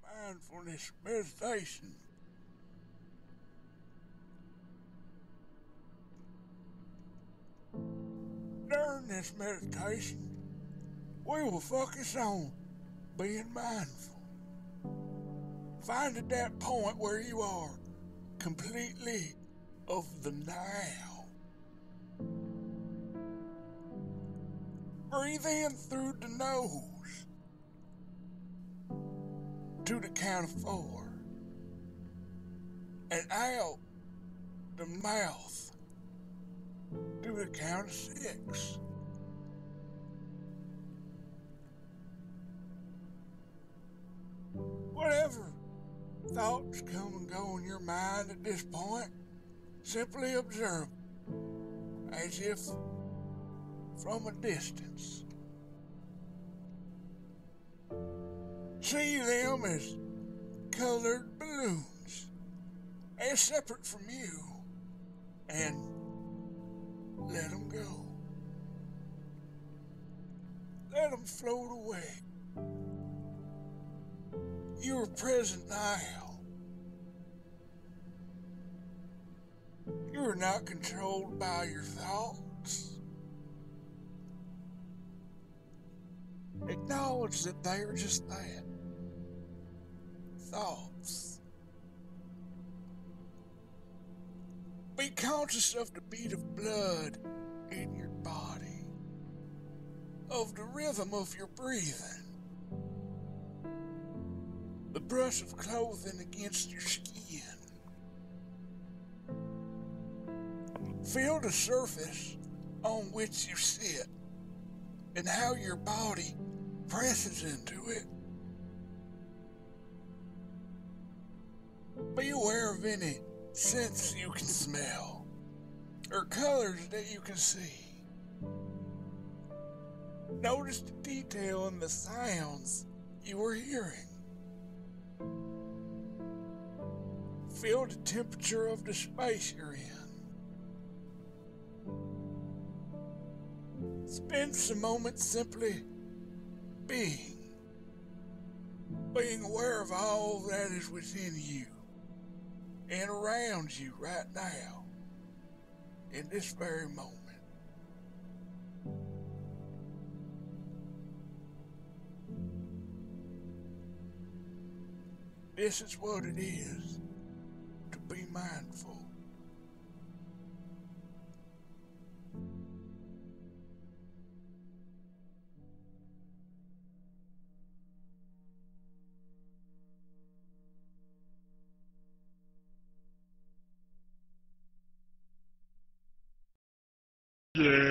mindfulness meditation. During this meditation, we will focus on being mindful. Find at that point where you are completely of the now. Breathe in through the nose to the count of 4 and out the mouth to the count of 6. Whatever thoughts come and go in your mind at this point, simply observe as if from a distance. See them as colored balloons, as separate from you, and let them go. Let them float away. You are present now. You are not controlled by your thoughts. Acknowledge that they are just that. Thoughts. Be conscious of the beat of blood in your body, of the rhythm of your breathing, the brush of clothing against your skin. Feel the surface on which you sit and how your body presses into it. Be aware of any scents you can smell or colors that you can see. Notice the detail in the sounds you are hearing. Feel the temperature of the space you're in. Spend some moments simply being aware of all that is within you and around you right now, in this very moment. This is what it is to be mindful. Yeah.